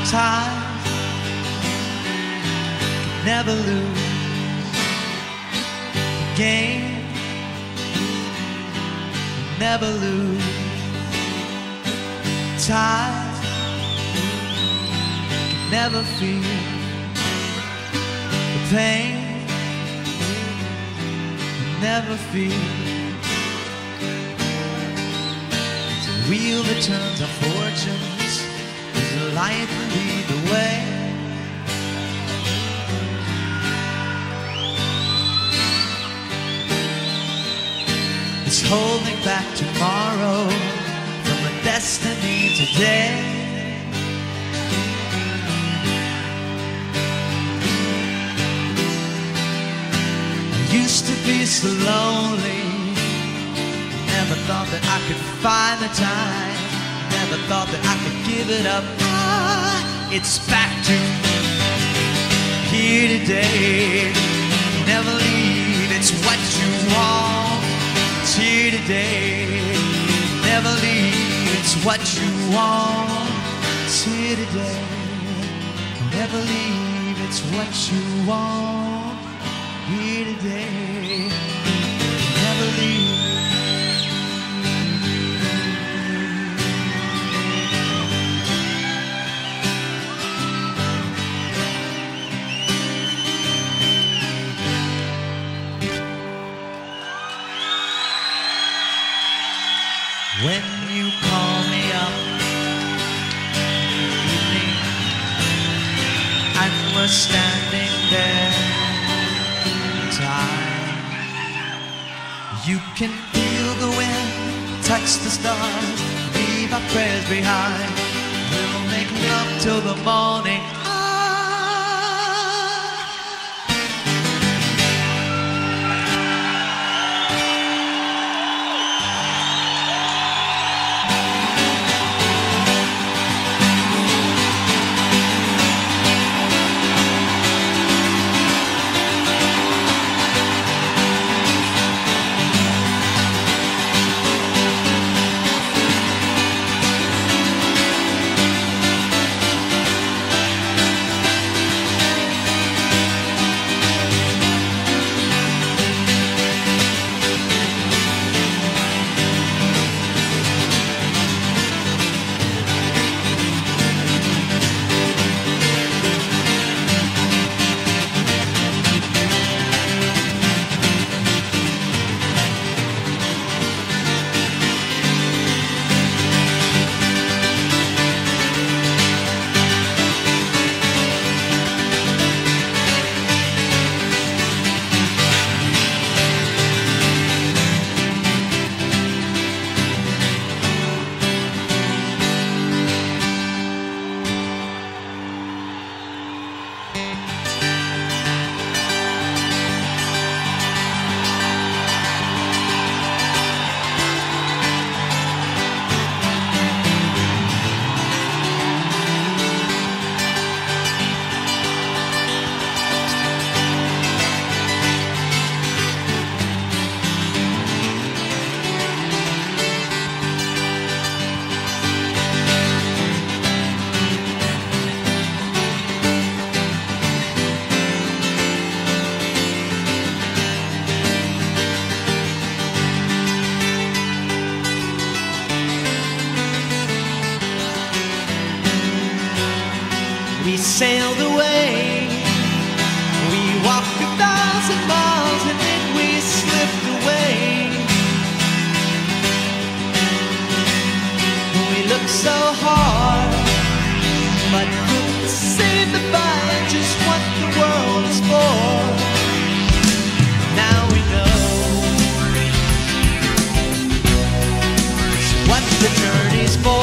Time can never lose the game, never lose. Time can never feel the pain, never feel. It's a wheel that turns our fortunes. There's a light will lead the way. It's holding back tomorrow from a destiny today. I used to be so lonely, never thought that I could find the time, never thought that I could give it up. It's back to here today. Never leave, it's what you want. It's here today. Never leave, it's what you want. It's here today. Never leave, it's what you want. Here today. Never leave. When you call me up evening, and we're standing there in time, you can feel the wind touch the stars, leave our prayers behind. We'll make love till the morning. We sailed away, we walked 1,000 miles and then we slipped away. We looked so hard, but couldn't seem to find just what the world is for. Now we know what the journey's for.